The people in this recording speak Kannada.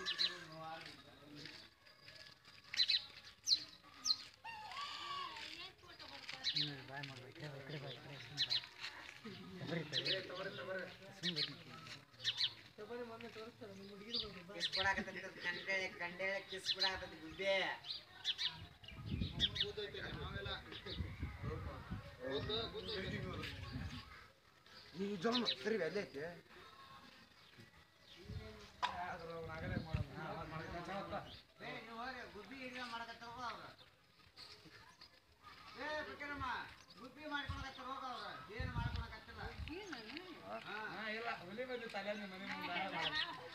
ಬಾಯ್ ಮಾಡ್ಬೇಕು ಈ ಕಡೆ ಕಿಸ್ ಕೊಡಾಕತ್ತದ ಗಂಡೆ ಕಿಸ್ ಕೊಡಾಕತ್ತದ ಗುಡ್ಡೆ ಈ ಜನ ಸರಿ ಅಲ್ಲೇ ಐತೆ ಗುಬ್ಬಿ ಹಿಡಿಯೋ ಮಾಡಕತ್ತಾರ ಅವ್ರ ಗುಬ್ಬಿ ಮಾಡ್ಕೊಳಕತ್ತಾರ ಹೋಗ ಅವ್ರ ಏನು ಮಾಡ್ಕೊಳಕತ್ತಿಲ್ಲ ಇಲ್ಲ ಹುಲಿ ಬಂದು ತಲೆ ಮನೆ ಮುಂದೆ